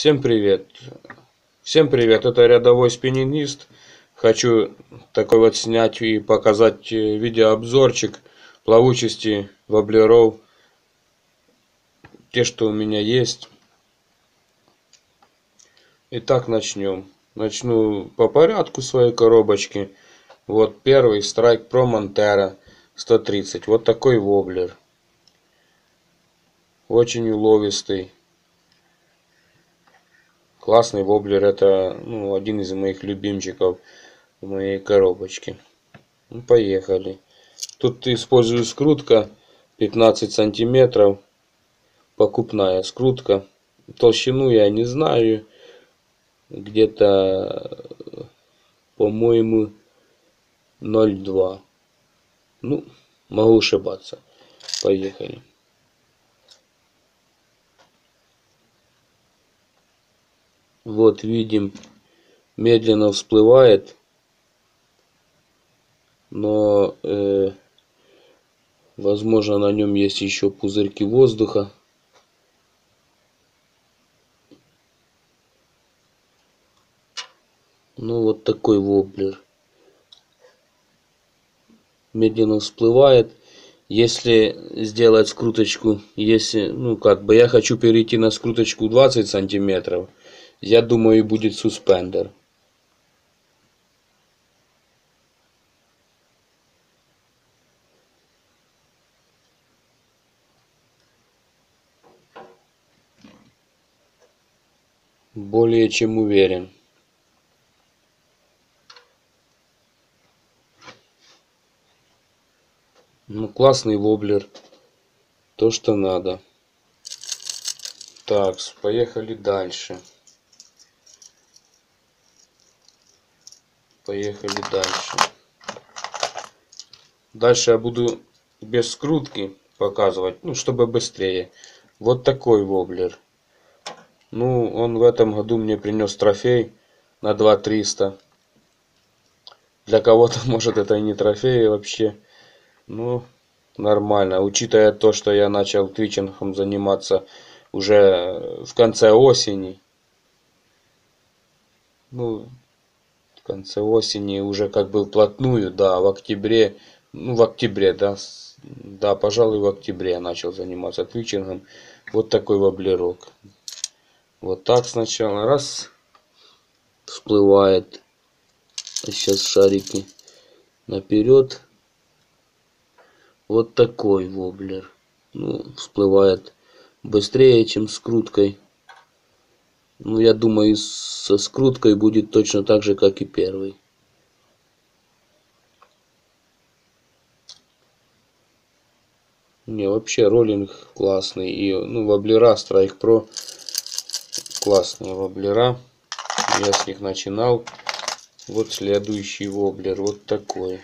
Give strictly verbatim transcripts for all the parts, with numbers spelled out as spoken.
Всем привет! Всем привет! Это рядовой спиннингист. Хочу такой вот снять и показать видеообзорчик плавучести воблеров. Те, что у меня есть. Итак, начнем. Начну по порядку своей коробочки. Вот первый Strike Pro Montera сто тридцать. Вот такой воблер. Очень уловистый. Классный воблер. Это ну, один из моих любимчиков в моей коробочке. Ну, поехали. Тут использую скрутка пятнадцать сантиметров. Покупная скрутка. Толщину я не знаю. Где-то, по-моему, ноль два. Ну, могу ошибаться. Поехали. Вот видим, медленно всплывает. Но, э, возможно, на нем есть еще пузырьки воздуха. Ну, вот такой воблер. Медленно всплывает. Если сделать скруточку, если, ну, как бы я хочу перейти на скруточку двадцать сантиметров, я думаю, будет суспендер. Более чем уверен. Ну, классный воблер. То, что надо. Так, поехали дальше. Поехали дальше. Дальше я буду без скрутки показывать, ну, чтобы быстрее. Вот такой воблер. Ну, он в этом году мне принес трофей на два триста. Для кого-то, может, это и не трофей вообще. Ну, нормально. Учитывая то, что я начал твичингом заниматься уже в конце осени. Ну, в конце осени уже как бы вплотную, да, в октябре. Ну, в октябре, да. Да, пожалуй, в октябре я начал заниматься твичингом. Вот такой воблерок. Вот так сначала. Раз. Всплывает. А сейчас шарики наперед. Вот такой воблер. Ну, всплывает быстрее, чем скруткой. Ну, я думаю, со скруткой будет точно так же, как и первый. Не, вообще роллинг классный. И, ну, воблера Strike Pro классные воблера. Я с них начинал. Вот следующий воблер. Вот такой.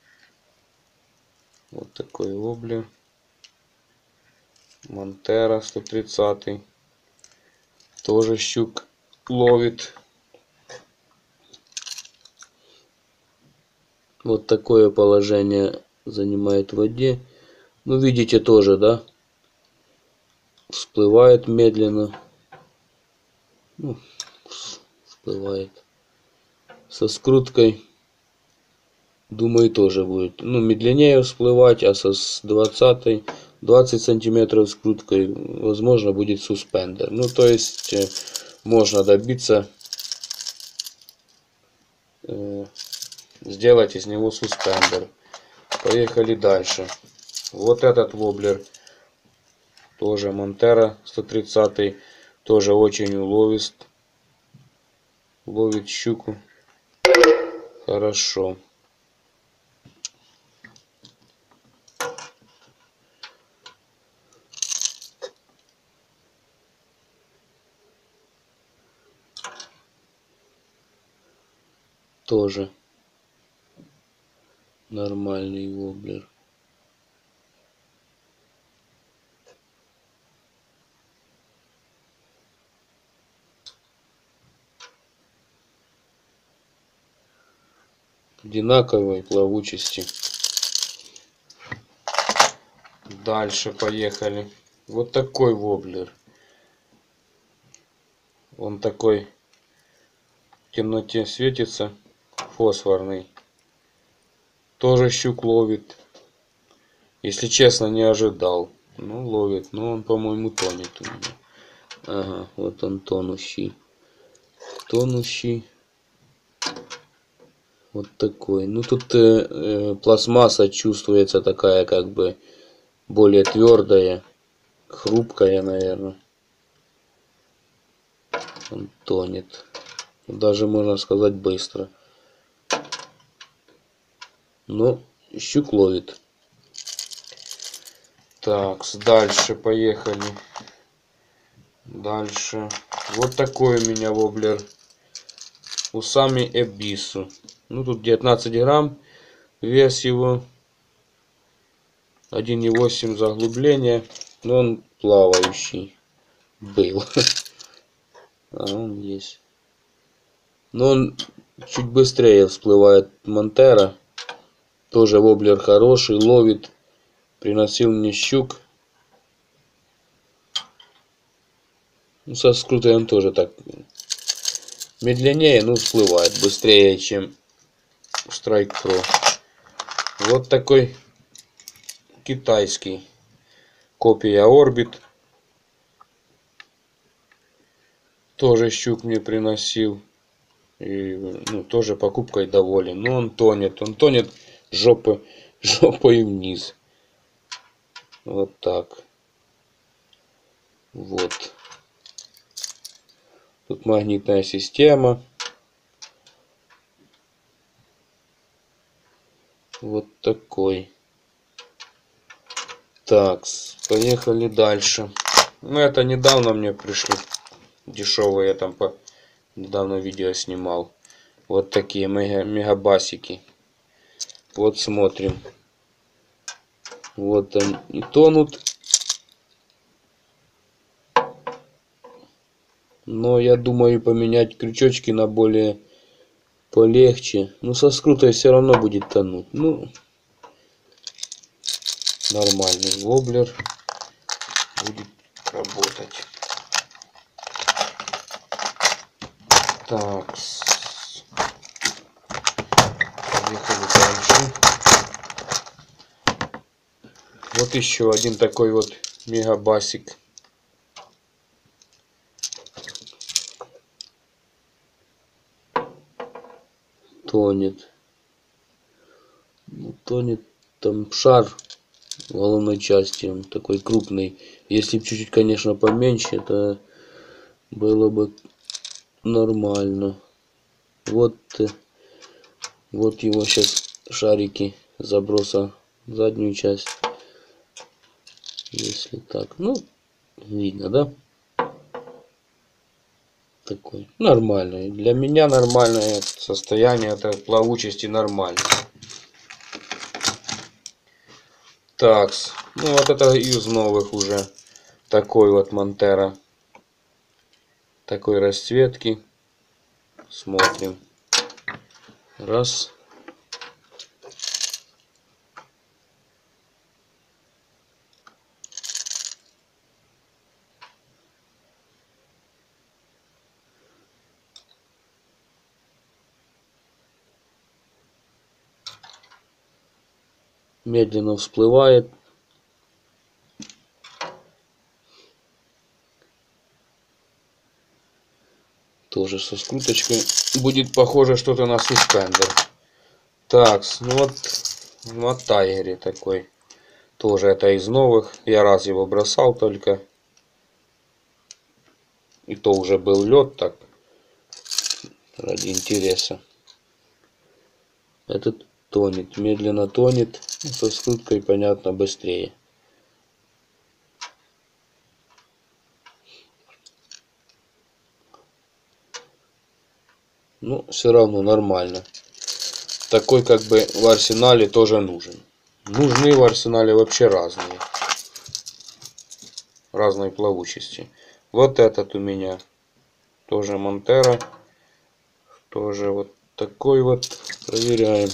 Вот такой воблер. Montera сто тридцать. Тоже щук ловит. Вот такое положение занимает в воде. Ну, видите тоже, да? Всплывает медленно. Ну, всплывает. Со скруткой, думаю, тоже будет. Ну, медленнее всплывать, а со двадцатой, двадцать сантиметров скруткой, возможно, будет суспендер. Ну, то есть, можно добиться, э, сделать из него суспендер. Поехали дальше. Вот этот воблер. Тоже Montera сто тридцать. Тоже очень уловист. Ловит щуку. Хорошо. Тоже нормальный воблер. Одинаковой плавучести. Дальше поехали. Вот такой воблер. Он такой в темноте светится, фосфорный. Тоже щук ловит. Если честно, не ожидал. Ну, ловит. Но он, по-моему, тонет у меня. Ага, вот он тонущий. Тонущий. Вот такой. Ну, тут э, э, пластмасса чувствуется такая, как бы, более твердая. Хрупкая, наверное. Он тонет. Даже, можно сказать, быстро. Но щук ловит. Так, дальше поехали. Дальше. Вот такой у меня воблер. Усами Эбису. Ну, тут девятнадцать грамм. Вес его. один и восемь заглубления. Но он плавающий. Был. А он есть. Но он чуть быстрее всплывает Монтера. Тоже воблер хороший. Ловит. Приносил мне щук. Ну, со скрутой он тоже так медленнее, но всплывает быстрее, чем Strike Pro. Вот такой китайский. Копия Orbit. Тоже щук мне приносил. И, ну, тоже покупкой доволен. Но он тонет. Он тонет жопой, жопой вниз. Вот так. Вот. Тут магнитная система. Вот такой. Так, поехали дальше. Ну, это недавно мне пришли. Дешевые, я там по недавно видео снимал. Вот такие мега мегабасики. Вот смотрим. Вот они и тонут. Но я думаю поменять крючочки на более полегче. Но со скрутой все равно будет тонуть. Ну, нормальный воблер будет работать. Так, поехали дальше. Вот еще один такой вот мегабасик. Тонет. Ну, тонет там шар в головной части. Он такой крупный. Если чуть-чуть, конечно, поменьше, то было бы нормально. Вот, вот его сейчас шарики заброса в заднюю часть. Если так, ну, видно, да? Такой нормальный. Для меня нормальное состояние, это плавучести нормально. Так, ну вот это из новых уже. Такой вот Монтера. Такой расцветки. Смотрим. Раз. Медленно всплывает. Тоже со скруточкой. Будет похоже что-то на суспендер. Так, ну вот на Тайгере такой. Тоже это из новых. Я раз его бросал только. И то уже был лед, так. Ради интереса. Этот тонет. Медленно тонет. Со скруткой, понятно, быстрее. Ну, все равно нормально. Такой как бы в арсенале тоже нужен. Нужны в арсенале вообще разные. Разной плавучести. Вот этот у меня тоже Монтера. Тоже вот такой вот. Проверяем.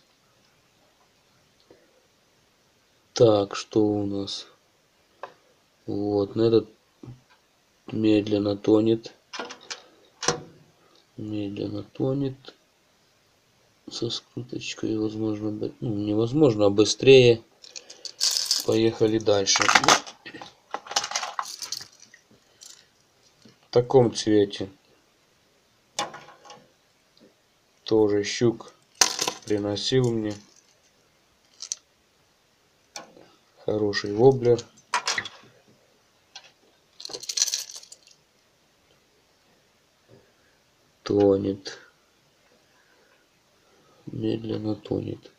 Так, что у нас? Вот, на этот медленно тонет. Медленно тонет. Со скруточкой, возможно, ну, невозможно, а быстрее. Поехали дальше. В таком цвете. Тоже щук приносил мне. Хороший воблер. Тонет. Медленно тонет.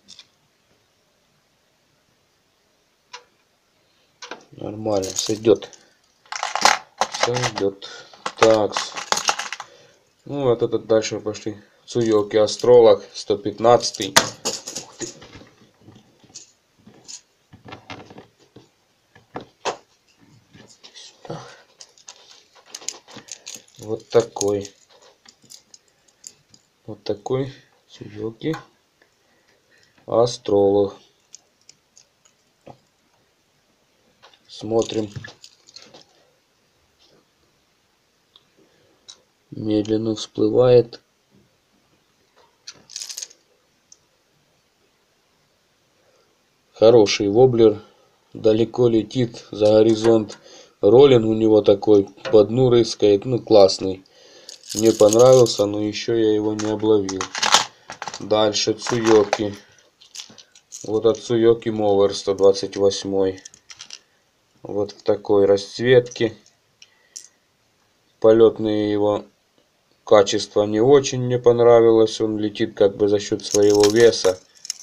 Нормально, сойдет. Сойдет. Так. Ну вот этот дальше пошли. Цуёки Астролог сто пятнадцать. Вот такой. Вот такой Цуёки Астролог. Смотрим. Медленно всплывает. Хороший воблер. Далеко летит за горизонт. Роллинг у него такой. По дну рыскает. Ну, классный. Мне понравился, но еще я его не обловил. Дальше Цуёки. Вот от Цуёки Мовер сто двадцать восемь. Вот в такой расцветке. Полетные его качества не очень мне понравилось. Он летит как бы за счет своего веса.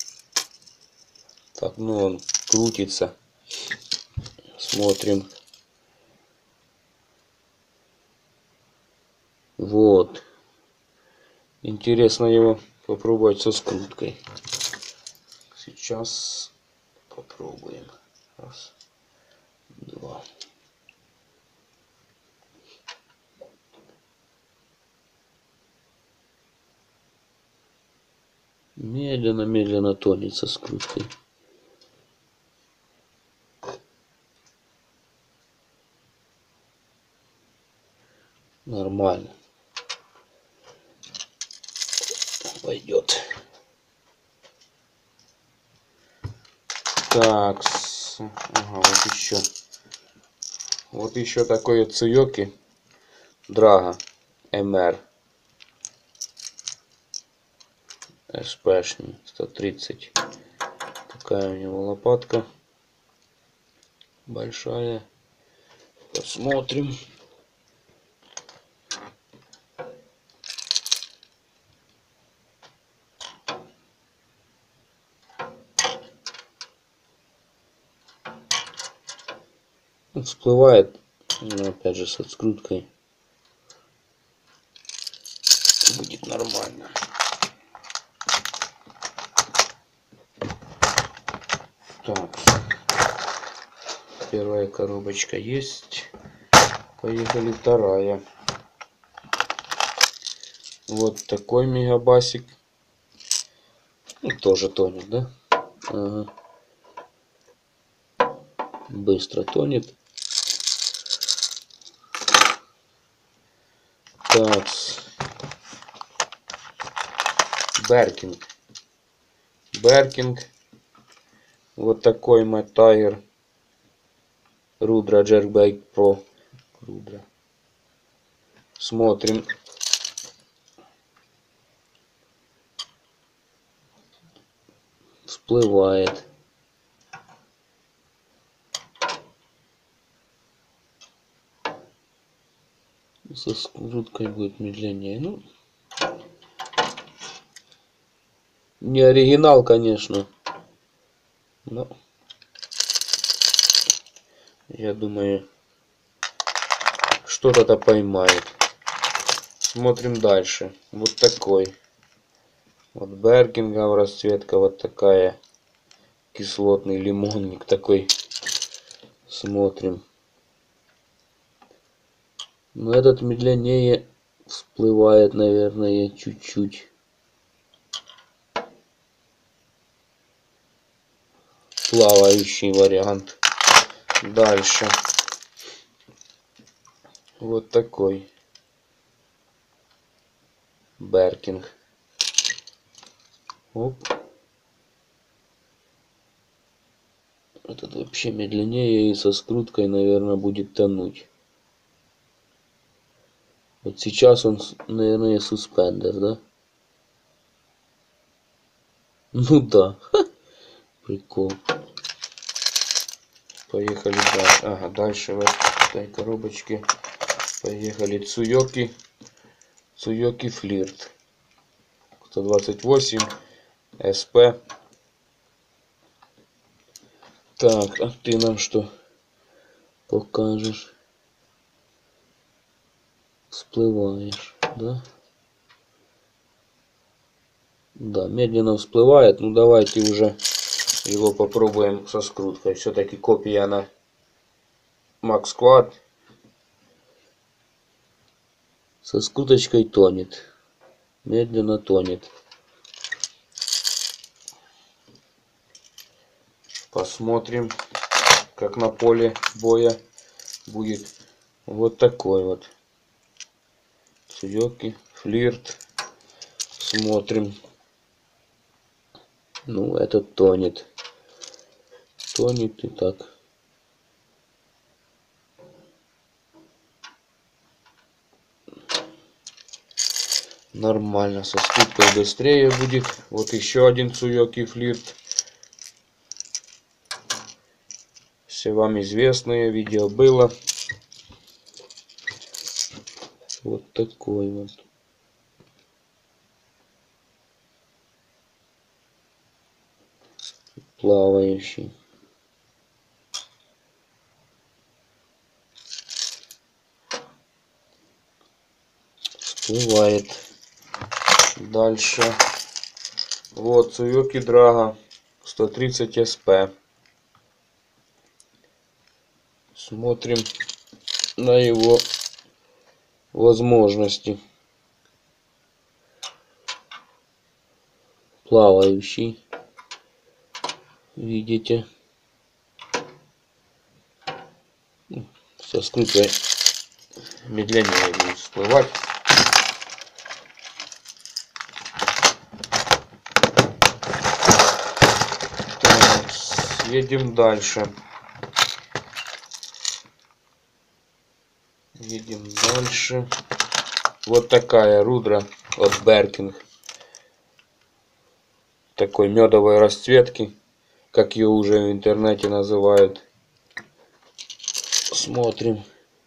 Так, ну он крутится. Смотрим. Вот. Интересно его попробовать со скруткой. Сейчас попробуем. Раз, два. Медленно-медленно тонет со скруткой. Нормально. Пойдет. Так. Ага, вот еще. Вот еще такой Цуёки Драга эм эр. СПшный сто тридцать. Такая у него лопатка. Большая. Посмотрим. Всплывает, но опять же с откруткой будет нормально. Так, первая коробочка есть. Поехали вторая. Вот такой мегабасик. Ну, тоже тонет, да? Ага. Быстро тонет. Так. Беркинг. Беркинг. Вот такой Mad Tiger. Rudra Jerkbait Pro. Rudra. Смотрим. Всплывает. Со скруткой будет медленнее. Ну, не оригинал, конечно. Но я думаю, что-то-то поймает. Смотрим дальше. Вот такой. Вот Беркинга расцветка вот такая. Кислотный лимонник такой. Смотрим. Но этот медленнее всплывает, наверное, чуть-чуть. Плавающий вариант. Дальше. Вот такой. Беркинг. Оп. Этот вообще медленнее и со скруткой, наверное, будет тонуть. Вот сейчас он, наверное, суспендер, да? Ну да. Ха. Прикол. Поехали дальше. Ага, дальше в этой коробочке поехали Цуёки. Цуёки Флирт. сто двадцать восемь эс пэ. Так, а ты нам что покажешь? Всплываешь, да? Да, медленно всплывает. Ну давайте уже его попробуем со скруткой. Все-таки копия на Max Quad. Со скруточкой тонет. Медленно тонет. Посмотрим, как на поле боя будет. Вот такой вот. Цуёки Флирт. Смотрим. Ну, этот тонет. Тонет и так. Нормально. Со скруткой быстрее будет. Вот еще один Цуёки Флирт. Все вам известное видео было. Вот такой вот. Плавающий. Всплывает. Дальше. Вот Цуёки Драга сто тридцать эс пэ. Смотрим на его возможности. Плавающий. Видите? Со скруткой медленнее будет всплывать. Так, едем дальше. Едем дальше. Вот такая рудра от Беркинг. Такой медовой расцветки, как ее уже в интернете называют. Смотрим.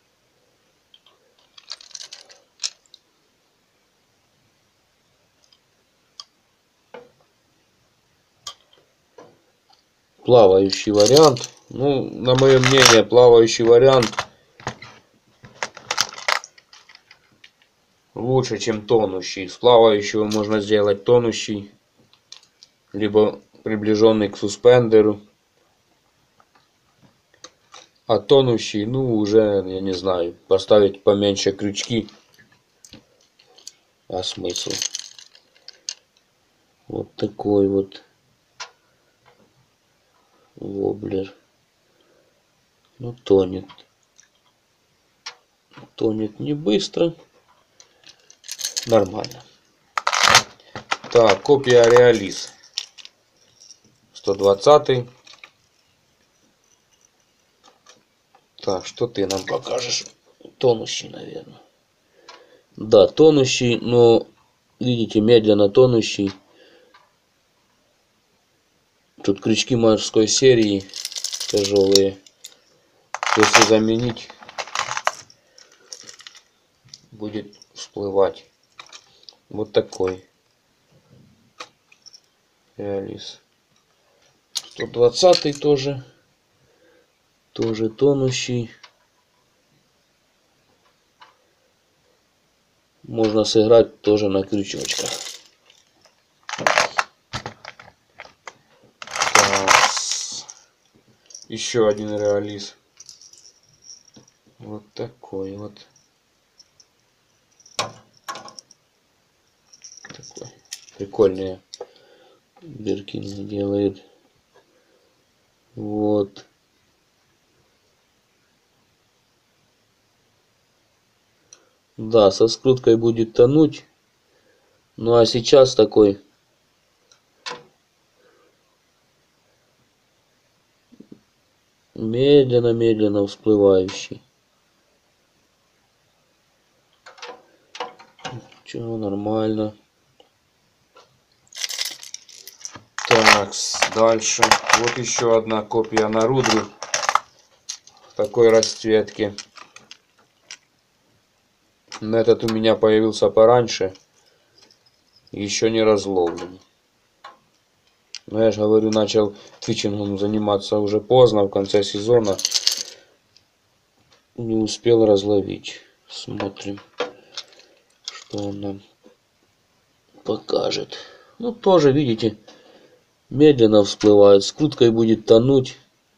Плавающий вариант. Ну, на мое мнение, плавающий вариант лучше, чем тонущий. С плавающего можно сделать тонущий, либо приближенный к суспендеру. А тонущий, ну, уже, я не знаю, поставить поменьше крючки. А смысл? Вот такой вот воблер. Ну, тонет. Тонет не быстро. Нормально. Так, копия Реалис. сто двадцатый. Так, что ты нам покажешь? Тонущий, наверное. Да, тонущий, но, видите, медленно тонущий. Тут крючки морской серии тяжелые. Если заменить, будет всплывать. Вот такой Реалис. сто двадцатый тоже. Тоже тонущий. Можно сыграть тоже на крючочках. Так. Еще один Реалис. Вот такой вот. Такой. Прикольные Беркинг делает. Вот. Да, со скруткой будет тонуть. Ну а сейчас такой медленно-медленно всплывающий. Чего, нормально. Так, дальше. Вот еще одна копия Наруто в такой расцветке. Этот у меня появился пораньше. Еще не разловлен. Но я же говорю, начал твичингом заниматься уже поздно, в конце сезона. Не успел разловить. Смотрим, что он нам покажет. Ну, тоже, видите, медленно всплывает. Скруткой будет тонуть.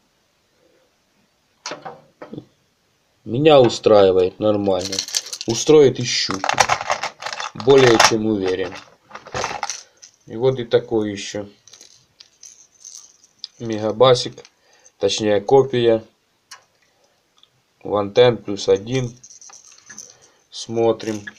Меня устраивает нормально. Устроит и щуку. Более чем уверен. И вот и такой еще мегабасик. Точнее копия. Вантен плюс один. Смотрим.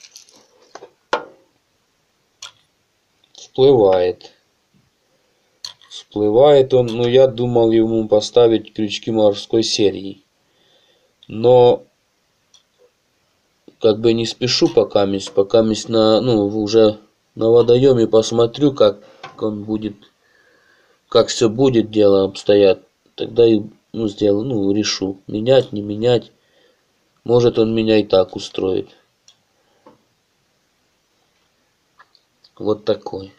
Всплывает. Всплывает он. Ну, я думал ему поставить крючки морской серии. Но как бы не спешу пока месть. Пока месть на, ну, уже на водоеме посмотрю, как он будет, как все будет дело обстоят. Тогда и, ну, сделаю, ну, решу. Менять, не менять. Может, он меня и так устроит. Вот такой.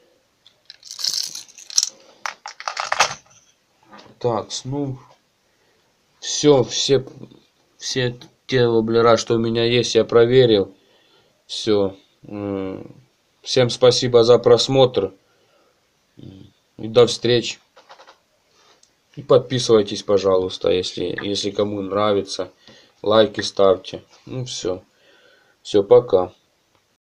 Так, ну, все, все, все те воблера, что у меня есть, я проверил. Все. Всем спасибо за просмотр. И до встречи. И подписывайтесь, пожалуйста, если, если кому нравится. Лайки ставьте. Ну все. Все, пока.